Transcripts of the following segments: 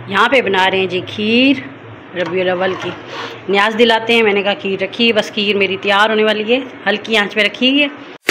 यहाँ पे बना रहे हैं जी खीर रबीउल अव्वल की। न्याज दिलाते हैं, मैंने कहा खीर रखी है, बस खीर मेरी तैयार होने वाली है, हल्की आंच पे रखी है।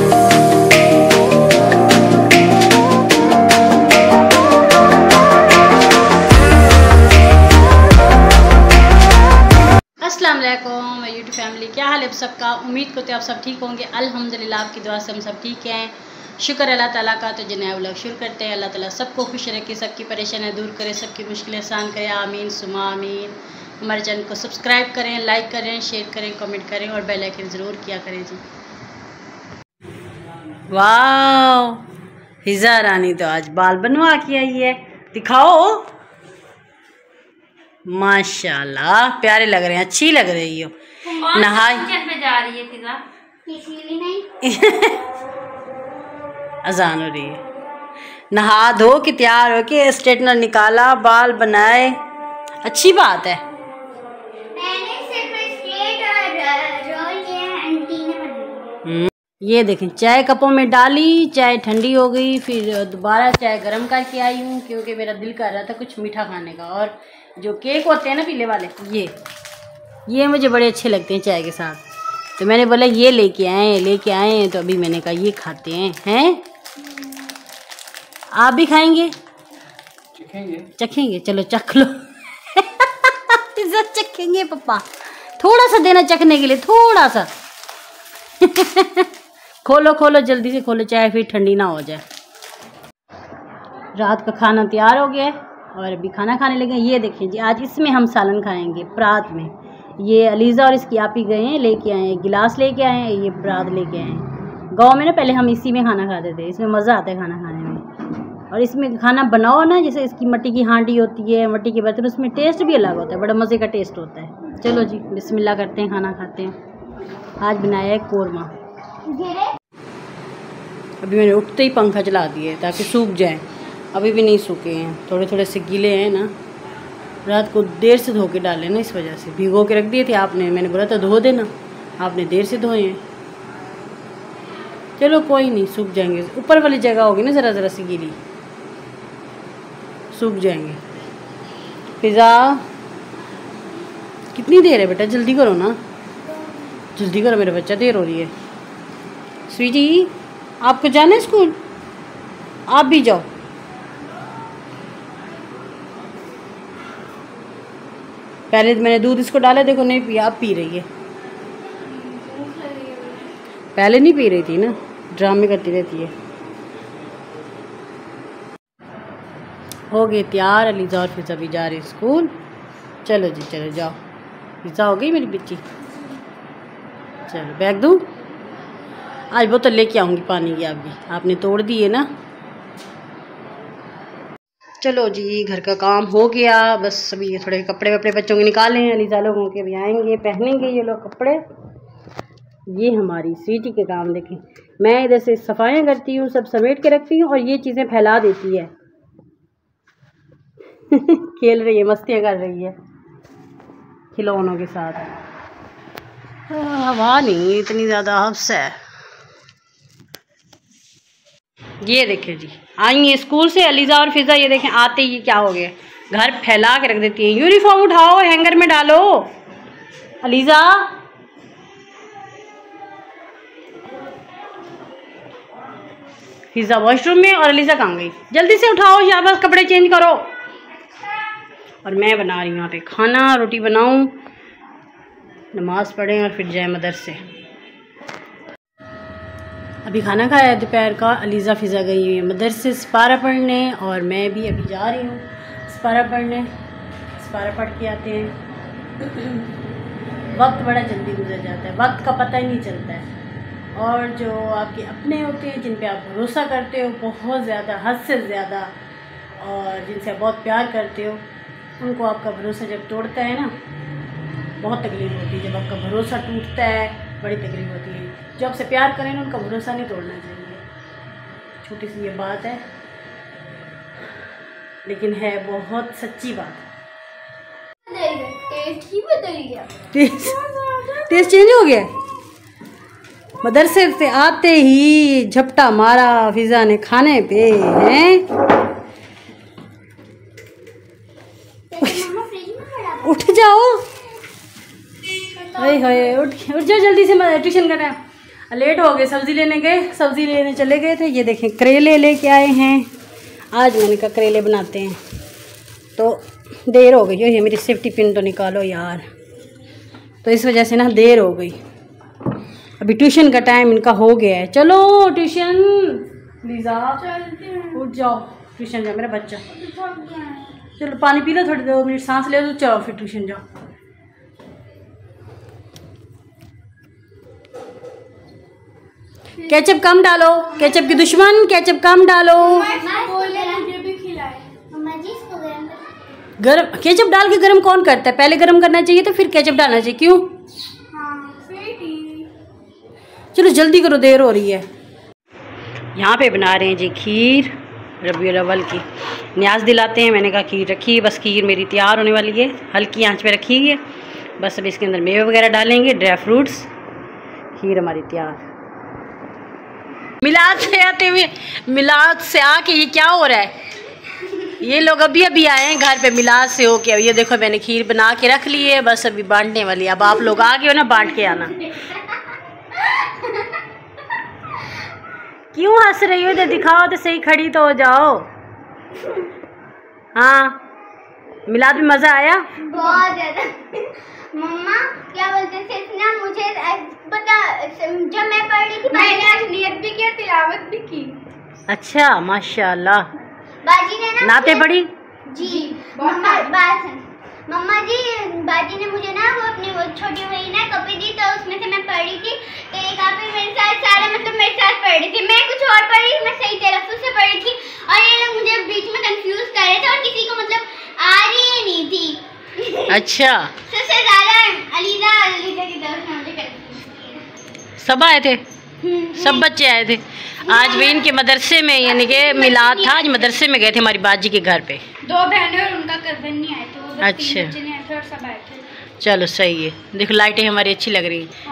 अस्सलाम वालेकुम यूट्यूब फैमिली, क्या हाल है आप सबका। उम्मीद करते आप सब ठीक होंगे। अल्हम्दुलिल्लाह आपकी दुआ से हम सब ठीक हैं। शुक्र अल्लाह ताला का। तो जिन्हें व्लॉग शुरू करते हैं। अल्लाह ताला सबको खुश रखे, सबकी परेशानियाँ दूर करे, सबकी मुश्किलें आसान करे, आमीन सुमा आमीन। हमारे चैनल को सब्सक्राइब करें, लाइक करें, शेयर करें, कमेंट करें और बेल आइकन ज़रूर किया करें जी। वाह, हिजा रानी तो आज बाल बनवा के आई है, दिखाओ। माशाल्लाह प्यारे लग रहे हैं, अच्छी लग रही हो। नहाई जा रही है फिजा अजान हो रही है। नहा धो के तैयार हो के स्ट्रेटनर निकाला, बाल बनाए, अच्छी बात है। ये देखें, चाय कपों में डाली, चाय ठंडी हो गई, फिर दोबारा चाय गर्म करके आई हूँ क्योंकि मेरा दिल कर रहा था कुछ मीठा खाने का। और जो केक होते हैं ना पीले वाले, ये मुझे बड़े अच्छे लगते हैं चाय के साथ, तो मैंने बोला ये लेके आए, तो अभी मैंने कहा ये खाते हैं। आप भी खाएंगे? चखेंगे, चलो चख लो। पिज़्ज़ा चखेंगे पापा, थोड़ा सा देना चखने के लिए, थोड़ा सा। खोलो जल्दी से खोलो, चाय फिर ठंडी ना हो जाए। रात का खाना तैयार हो गया है और अभी खाना खाने लगे। ये देखिए जी, आज इसमें हम सालन खाएंगे परात में। ये अलीज़ा और इसकी आप ही गए हैं, लेके आए हैं, गिलास लेके आए हैं, ये परात लेके आए हैं। गाँव में ना पहले हम इसी में खाना खाते थे, इसमें मज़ा आता है खाना खाने में। और इसमें खाना बनाओ ना, जैसे इसकी मिट्टी की हांडी होती है, मिट्टी के बर्तन, उसमें टेस्ट भी अलग होता है, बड़ा मज़े का टेस्ट होता है। चलो जी बिस्मिल्लाह करते हैं, खाना खाते हैं। आज बनाया है कोरमा। अभी मैंने उठते ही पंखा चला दिया है ताकि सूख जाए, अभी भी नहीं सूखे हैं, थोड़े थोड़े से गीले हैं ना। रात को देर से धो के डाले ना, इस वजह से भिगो के रख दिए थे आपने, मैंने बोला था धो देना, आपने देर से धोए हैं। चलो कोई नहीं, सूख जाएंगे। ऊपर वाली जगह होगी ना ज़रा ज़रा सी गीली, सूख जाएंगे। पिज़्ज़ा कितनी देर है बेटा, जल्दी करो ना, जल्दी करो मेरा बच्चा, देर हो रही है। स्वीटी आपको जाना है स्कूल, आप भी जाओ। पहले मैंने दूध इसको डाला, देखो नहीं पिया, अब पी रही है। पहले नहीं पी रही थी ना, ड्रामे करती रहती है। हो गए तैयार, अलीज़ा और फिज़ा भी जा रही स्कूल। चलो जी चलो जाओ। फिज़ा हो गई मेरी बच्ची, चलो बैग दूँ। आज बोतल लेके आऊँगी पानी की, आपने तोड़ दी है ना। चलो जी घर का काम हो गया, बस अभी ये थोड़े कपड़े वपड़े बच्चों के निकाले हैं, अलीज़ा लोगों के भी आएंगे, पहनेंगे ये लोग कपड़े। ये हमारी स्वीटी के काम देखें, मैं इधर से सफाइयाँ करती हूँ, सब समेट के रखती हूँ और ये चीज़ें फैला देती है। खेल रही है, मस्तियाँ कर रही है खिलौनों के साथ। हवा नहीं इतनी ज़्यादा, हफ्स है। ये देखें जी, आई है स्कूल से अलीज़ा और फिज़ा, ये देखें आते ही क्या हो गया, घर फैला के रख देती है। यूनिफॉर्म उठाओ, हैंगर में डालो। अलीज़ा फिज़ा वॉशरूम में और अलीज़ा कहाँ गई, जल्दी से उठाओ, शाबाश कपड़े चेंज करो। और मैं बना रही हूँ यहाँ पे खाना, रोटी बनाऊँ, नमाज़ पढ़ें और फिर जाए मदरसे। अभी खाना खाया है दोपहर का। अलीज़ा फिज़ा गई हुई है मदरसे सिपारा पढ़ने और मैं भी अभी जा रही हूँ सिपारा पढ़ने। सिपारा पढ़ के आते हैं। वक्त बड़ा जल्दी गुजर जाता है, वक्त का पता ही नहीं चलता है। और जो आपके अपने होते हैं, जिन पे आप भरोसा करते हो बहुत ज़्यादा, हद से ज़्यादा, और जिनसे आप बहुत प्यार करते हो, उनको आपका भरोसा जब तोड़ता है ना, बहुत तकलीफ़ होती है। जब आपका भरोसा टूटता है बड़ी तकलीफ़ होती है। जो आपसे प्यार करें ना, उनका भरोसा नहीं तोड़ना चाहिए। छोटी सी ये बात है, लेकिन है बहुत सच्ची बात। टेस्ट ही बदल गया, टेस्ट चेंज हो गया। मदरसे से आते ही झपटा मारा फिज़ा ने खाने पे हैं। उठ जाओ, उठ जाओ जल्दी से, ट्यूशन करना है। लेट हो गए, सब्ज़ी लेने गए, सब्ज़ी लेने चले गए थे। ये देखें करेले लेके आए हैं आज, मैंने कहा करेले बनाते हैं, तो देर हो गई। ये मेरी सेफ्टी पिन तो निकालो यार, तो इस वजह से ना देर हो गई। अभी ट्यूशन का टाइम इनका हो गया है। चलो ट्यूशन, लीजा उठ जाओ, ट्यूशन जाओ मेरा बच्चा। चलो पानी पी लो, थोड़ी 2 मिनट सांस ले लो, तो चलो फिर ट्यूशन जाओ। केचप कम डालो, केचप की दुश्मन, केचप कम डालो। गरम केचप डाल के गरम कौन करता है? पहले गरम करना चाहिए तो फिर केचप डालना चाहिए, क्यों? चलो जल्दी करो, देर हो रही है। यहाँ पे बना रहे हैं जी खीर रबीउल अव्वल की। न्याज दिलाते हैं, मैंने कहा खीर रखी, बस खीर मेरी तैयार होने वाली है, हल्की आंच पे रखी है। बस अब इसके अंदर मेवे वगैरह डालेंगे, ड्राई फ्रूट्स, खीर हमारी तैयार। मिलाद से आते हुए, मिलाद से आके ये क्या हो रहा है? ये लोग अभी अभी आए हैं घर पे मिलाद से होके। अब ये देखो मैंने खीर बना के रख ली है, बस अभी बांटने वाली है। अब आप लोग आ गए हो ना, बांट के आना। क्यों हंस रही हो? इधर दिखाओ तो सही, खड़ी तो हो जाओ। हाँ, मिलाद में मज़ा आया बहुत ज़्यादा। मम्मा क्या बोलते थे ना, मुझे पता, जब मैं पढ़ रही थी मैंने आज नियत भी की, तिलावत भी की। अच्छा माशाल्लाह। बाजी ने ना नाते पढ़ी जी। मम्मा जी, बाजी ने मुझे ना वो अपनी वो छोटी हुई ना कॉपी दी, तो उसमें से मैं पढ़ रही थी। तो एक आप मेरे साथ सारा मतलब मेरे साथ पढ़ रही थी, मैं कुछ और पढ़ रही थी, मैं सही तलफ़्फ़ुज़ से पढ़ रही थी, और ये लोग मुझे बीच में कंफ्यूज कर रहे थे, और किसी को मतलब आ रही नहीं थी। अच्छा, सबसे ज़्यादा अलीजा की तरफ से मुझे कंफ्यूज। सब आए थे, सब बच्चे आए थे आज भी इनके मदरसे में, यानी कि मिलाद था आज, मदरसे में गए थे हमारी बाजी के घर पे। 2 बहनें और उनका कज़न नहीं आए थे, वो बस अच्छा, 3 बच्चे नहीं आए थे और सब आए थे। चलो सही है। देखो लाइटें हमारी अच्छी लग रही हैं।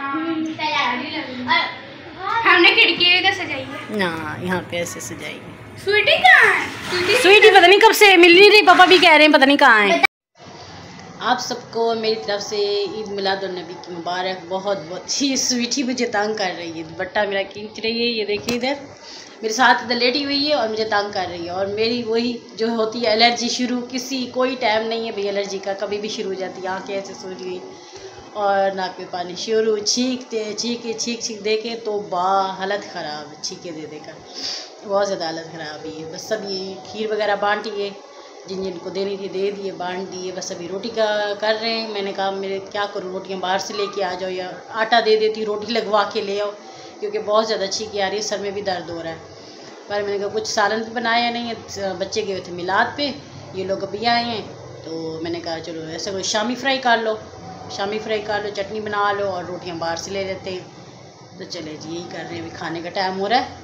हमने खिड़की इधर सजाई है। हाँ, यहाँ पे ऐसे सजाई है। स्वीटी कहाँ है? स्वीटी पता नहीं कब से मिल नहीं रही, पापा भी कह रहे हैं पता नहीं कहाँ है। आप सबको मेरी तरफ से ईद मिलादुन्नबी की मुबारक। बहुत बहुत ही स्वीटी मुझे तंग कर रही है, दुपट्टा मेरा खींच रही है, ये देखिए इधर मेरे साथ इधर लेटी हुई है और मुझे तंग कर रही है। और मेरी वही जो होती है एलर्जी शुरू, कोई टाइम नहीं है भाई एलर्जी का, कभी भी शुरू हो जाती है। आँखें ऐसे सूज गई और नाक में पानी शुरू, छींक देके तो हालत ख़राब, छींके दे देकर बहुत ज़्यादा हालत ख़राब है। बस सब ये खीर वगैरह बांटी है, जिनको देनी थी दे दिए, बांट दिए। बस अभी रोटी का कर रहे हैं। मैंने कहा मेरे क्या करूँ, रोटियां बाहर से लेके आ जाओ या आटा दे देती, रोटी लगवा के ले आओ, क्योंकि बहुत ज़्यादा छींकी आ रही है, सर में भी दर्द हो रहा है। पर मैंने कहा कुछ सालन भी बनाया नहीं है, बच्चे गए थे मिलाद पे, ये लोग अभी आए हैं, तो मैंने कहा चलो ऐसा कोई शामी फ्राई कर लो, चटनी बना लो और रोटियाँ बाहर से ले लेते हैं। तो चले जी, यही कर रहे हैं, अभी खाने का टाइम हो रहा है।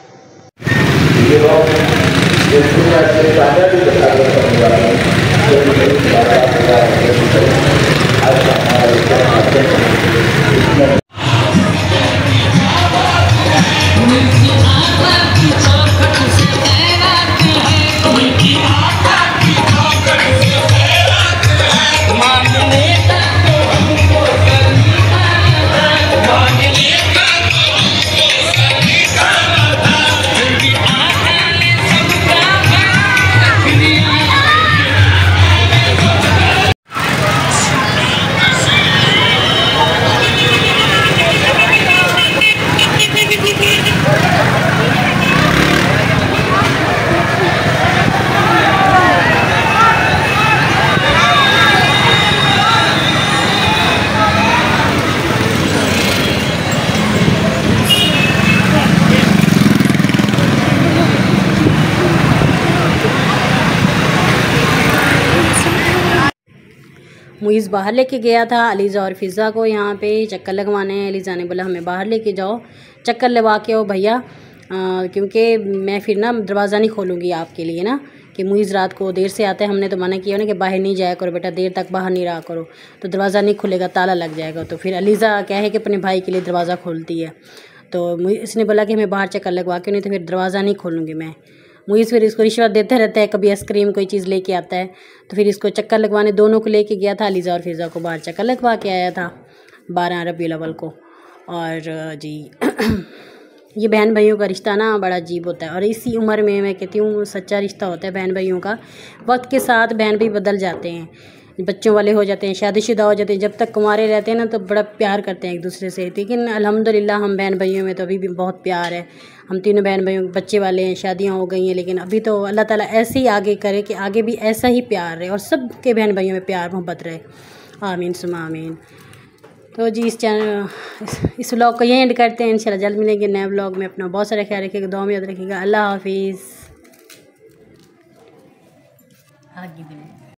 मुइज़ बाहर लेके गया था अलीज़ा और फ़िज़ा को यहाँ पे चक्कर लगवाने हैं। अलीज़ा ने बोला हमें बाहर लेके जाओ, चक्कर लगा के आओ भैया, क्योंकि मैं फिर ना दरवाज़ा नहीं खोलूँगी आपके लिए ना, कि मुइज़ रात को देर से आता है। हमने तो मना किया ना कि बाहर नहीं जाया करो बेटा, देर तक बाहर नहीं रहा करो, तो दरवाज़ा नहीं खुलेगा, ताला लग जाएगा। तो फिर अलीज़ा क्या है कि अपने भाई के लिए दरवाज़ा खोलती है, तो इसने बोला कि हमें बाहर चक्कर लगवा के, नहीं तो फिर दरवाज़ा नहीं खोलूँगी मैं। मुइज़ फिर इसको रिश्वत देते रहता है, कभी आइसक्रीम कोई चीज़ लेके आता है तो फिर इसको चक्कर लगवाने दोनों को लेके गया था। अलीज़ा और फिज़ा को बाहर चक्कर लगवा के आया था 12 रबीउल अव्वल को। और जी ये बहन भाइयों का रिश्ता ना बड़ा अजीब होता है, और इसी उम्र में मैं कहती हूँ सच्चा रिश्ता होता है बहन भाइयों का। वक्त के साथ बहन भाई बदल जाते हैं, बच्चों वाले हो जाते हैं, शादीशुदा हो जाते हैं। जब तक कुंवारे रहते हैं ना तो बड़ा प्यार करते हैं एक दूसरे से, लेकिन अल्हम्दुलिल्लाह हम बहन भाइयों में तो अभी भी बहुत प्यार है। हम तीनों बहन भाइयों बच्चे वाले हैं, शादियाँ हो गई हैं, लेकिन अभी तो अल्लाह ताला ऐसे ही आगे करे कि आगे भी ऐसा ही प्यार रहे और सब के बहन भाइयों में प्यार मोहब्बत रहे। आमीन सुमा आमीन। तो जी इस व्लॉग को यहीं एंड करते हैं। इंशाल्लाह जल्द मिलेंगे नए व्लॉग में। अपना बहुत सारा ख्याल रखिएगा, दुआ में याद रखिएगा। अल्लाह हाफिज़। आगे भी